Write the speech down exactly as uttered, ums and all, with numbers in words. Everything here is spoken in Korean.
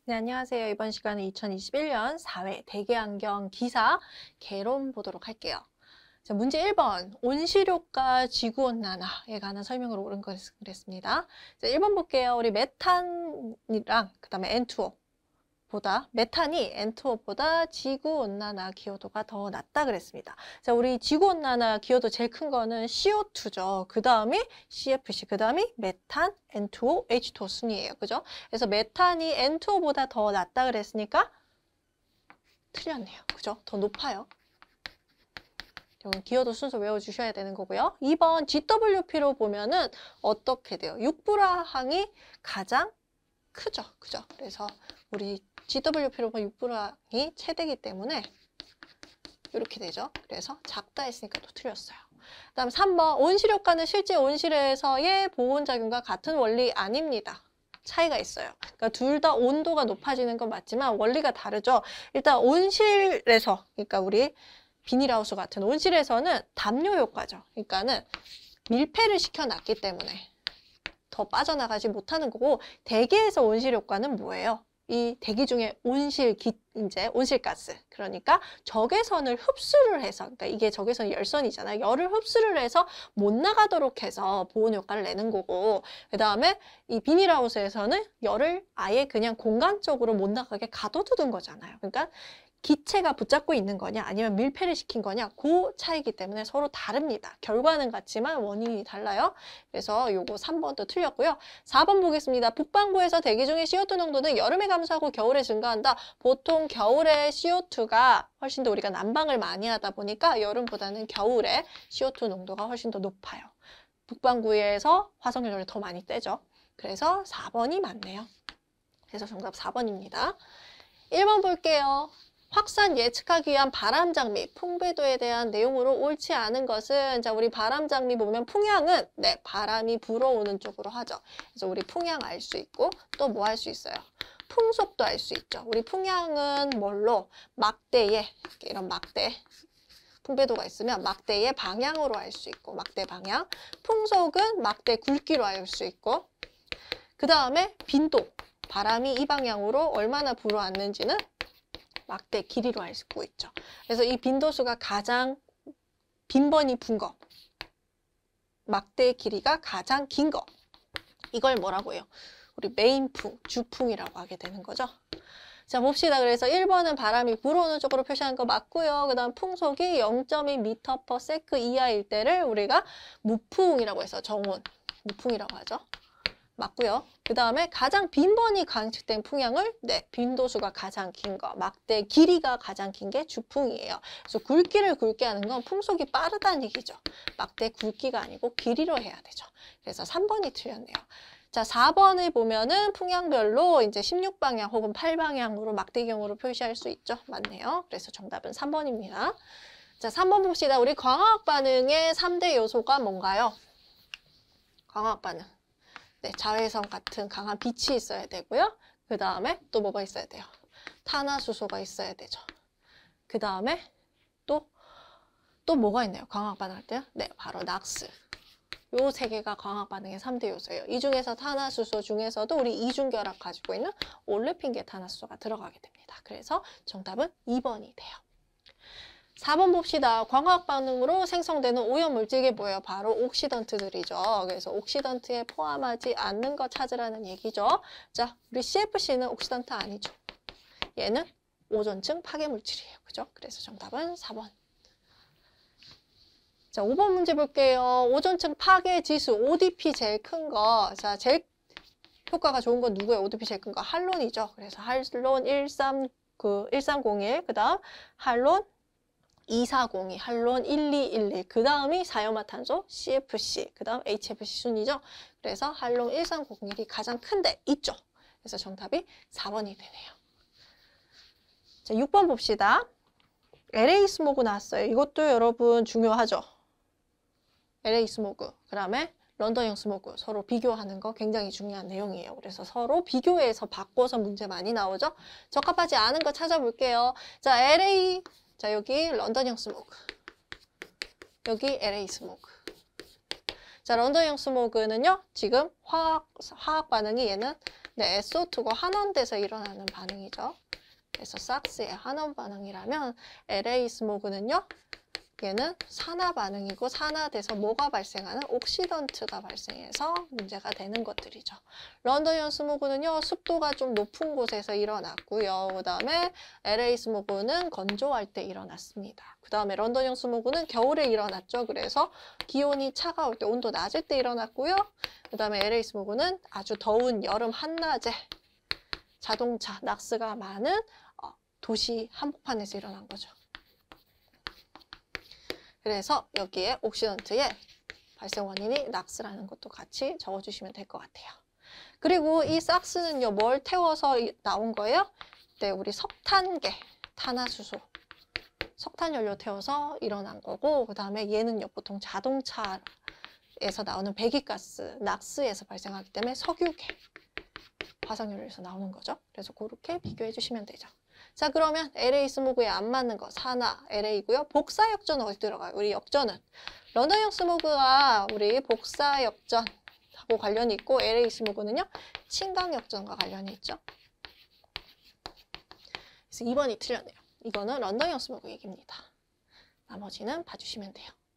네, 안녕하세요. 이번 시간은 이천이십일 년 사 회 대기환경 기사 개론 보도록 할게요. 자, 문제 일 번 온실효과 지구온난화에 관한 설명으로 옳은 것을 그랬습니다. 자, 일 번 볼게요. 우리 메탄이랑 그 다음에 엔 투 오 보다 메탄이 엔 투 오보다 지구온난화 기여도가 더 낮다 그랬습니다. 자, 우리 지구온난화 기여도 제일 큰 거는 씨 오 투죠. 그 다음이 씨 에프 씨, 그 다음이 메탄, 엔 투 오, 에이치 투 오 순이에요. 그죠? 그래서 메탄이 엔 투 오보다 더 낮다 그랬으니까 틀렸네요. 그죠? 더 높아요. 기여도 순서 외워주셔야 되는 거고요. 이 번 지 더블유 피로 보면은 어떻게 돼요? 육불화항이 가장 크죠. 그죠? 그래서 우리 지 더블유 피로 보면 육불화항이 최대이기 때문에 이렇게 되죠. 그래서 작다 했으니까 또 틀렸어요. 그 다음 삼 번 온실효과는 실제 온실에서의 보온작용과 같은 원리 아닙니다. 차이가 있어요. 그러니까 둘 다 온도가 높아지는 건 맞지만 원리가 다르죠. 일단 온실에서, 그러니까 우리 비닐하우스 같은 온실에서는 담요 효과죠. 그러니까는 밀폐를 시켜놨기 때문에 더 빠져나가지 못하는 거고, 대기에서 온실 효과는 뭐예요? 이 대기 중에 온실기, 이제 온실가스, 그러니까 적외선을 흡수를 해서, 그러니까 이게 적외선 열선이잖아요. 열을 흡수를 해서 못 나가도록 해서 보온 효과를 내는 거고, 그 다음에 이 비닐하우스에서는 열을 아예 그냥 공간적으로 못 나가게 가둬두는 거잖아요. 그러니까 기체가 붙잡고 있는 거냐 아니면 밀폐를 시킨 거냐, 그 차이기 때문에 서로 다릅니다. 결과는 같지만 원인이 달라요. 그래서 요거 삼 번도 틀렸고요. 사 번 보겠습니다. 북반구에서 대기 중의 씨 오 투 농도는 여름에 감소하고 겨울에 증가한다. 보통 겨울에 씨 오 투가 훨씬 더 우리가 난방을 많이 하다 보니까 여름보다는 겨울에 씨 오 투 농도가 훨씬 더 높아요. 북반구에서 화석연료를 더 많이 떼죠. 그래서 사 번이 맞네요. 그래서 정답 사 번입니다. 일 번 볼게요. 확산 예측하기 위한 바람장미, 풍배도에 대한 내용으로 옳지 않은 것은, 자, 우리 바람장미 보면 풍향은, 네, 바람이 불어오는 쪽으로 하죠. 그래서 우리 풍향 알 수 있고, 또 뭐 할 수 있어요? 풍속도 알 수 있죠. 우리 풍향은 뭘로? 막대에, 이런 막대, 풍배도가 있으면 막대의 방향으로 알 수 있고, 막대 방향. 풍속은 막대 굵기로 알 수 있고, 그 다음에 빈도, 바람이 이 방향으로 얼마나 불어왔는지는 막대 길이로 알 수 있죠. 그래서 이 빈도수가 가장 빈번히 분 거, 막대의 길이가 가장 긴 거, 이걸 뭐라고 해요? 우리 메인풍, 주풍이라고 하게 되는 거죠. 자, 봅시다. 그래서 일 번은 바람이 불어오는 쪽으로 표시한 거 맞고요. 그 다음 풍속이 영 점 이 미터 퍼 세컨드 이하일 때를 우리가 무풍이라고 해서 정온, 무풍이라고 하죠. 맞고요. 그 다음에 가장 빈번히 관측된 풍향을, 네, 빈도수가 가장 긴 거, 막대 길이가 가장 긴 게 주풍이에요. 그래서 굵기를 굵게 하는 건 풍속이 빠르다는 얘기죠. 막대 굵기가 아니고 길이로 해야 되죠. 그래서 삼 번이 틀렸네요. 자, 사 번을 보면은 풍향별로 이제 십육 방향 혹은 팔 방향으로 막대경으로 표시할 수 있죠. 맞네요. 그래서 정답은 삼 번입니다. 자, 삼 번 봅시다. 우리 광화학 반응의 삼 대 요소가 뭔가요? 광화학 반응. 네, 자외선 같은 강한 빛이 있어야 되고요. 그 다음에 또 뭐가 있어야 돼요? 탄화수소가 있어야 되죠. 그 다음에 또, 또 뭐가 있나요? 광학 반응할 때요? 네, 바로 낙스. 요 세 개가 광학 반응의 삼 대 요소예요. 이 중에서 탄화수소 중에서도 우리 이중결합 가지고 있는 올레핀계 탄화수소가 들어가게 됩니다. 그래서 정답은 이 번이 돼요. 사 번 봅시다. 광학 반응으로 생성되는 오염물질이 뭐예요? 바로 옥시던트들이죠. 그래서 옥시던트에 포함하지 않는 거 찾으라는 얘기죠. 자, 우리 씨 에프 씨는 옥시던트 아니죠. 얘는 오존층 파괴물질이에요. 그죠? 그래서 정답은 사 번. 자, 오 번 문제 볼게요. 오존층 파괴 지수, 오 디 피 제일 큰 거. 자, 제일 효과가 좋은 건 누구예요? 오 디 피 제일 큰 거? 할론이죠. 그래서 할론 일삼, 그 일삼공일, 그 다음 할론 이사공이, 할론 일이일일, 그 다음이 사이오마탄소 씨 에프 씨, 그 다음 에이치 에프 씨 순이죠. 그래서 할론 일삼공일이 가장 큰데 있죠. 그래서 정답이 사 번이 되네요. 자, 육 번 봅시다. 엘에이 스모그 나왔어요. 이것도 여러분 중요하죠. 엘에이 스모그, 그 다음에 런던형 스모그 서로 비교하는 거 굉장히 중요한 내용이에요. 그래서 서로 비교해서 바꿔서 문제 많이 나오죠. 적합하지 않은 거 찾아볼게요. 자, 엘에이, 자, 여기 런던형 스모그, 여기 엘에이 스모그. 자, 런던형 스모그는요, 지금 화학, 화학 반응이 얘는 네, 에스 오 투가 환원돼서 일어나는 반응이죠. 그래서 삭스의 환원 반응이라면 엘에이 스모그는요. 얘는 산화 반응이고 산화돼서 뭐가 발생하는? 옥시던트가 발생해서 문제가 되는 것들이죠. 런던형 스모그는요. 습도가 좀 높은 곳에서 일어났고요. 그 다음에 엘에이 스모그는 건조할 때 일어났습니다. 그 다음에 런던형 스모그는 겨울에 일어났죠. 그래서 기온이 차가울 때 온도 낮을 때 일어났고요. 그 다음에 엘에이 스모그는 아주 더운 여름 한낮에 자동차, 낙스가 많은 도시 한복판에서 일어난 거죠. 그래서 여기에 옥시던트의 발생 원인이 낙스라는 것도 같이 적어주시면 될 것 같아요. 그리고 이 삭스는요, 뭘 태워서 나온 거예요? 네, 우리 석탄계, 탄화수소, 석탄연료 태워서 일어난 거고, 그 다음에 얘는요, 보통 자동차에서 나오는 배기가스, 낙스에서 발생하기 때문에 석유계, 화석연료에서 나오는 거죠. 그래서 그렇게 비교해 주시면 되죠. 자, 그러면 엘에이 스모그에 안 맞는 거 산화 엘에이고요. 복사 역전은 어디 들어가요? 우리 역전은 런던형 스모그가 우리 복사 역전하고 관련이 있고 엘에이 스모그는요. 친강 역전과 관련이 있죠. 그래서 이 번이 틀렸네요. 이거는 런던형 스모그 얘기입니다. 나머지는 봐주시면 돼요.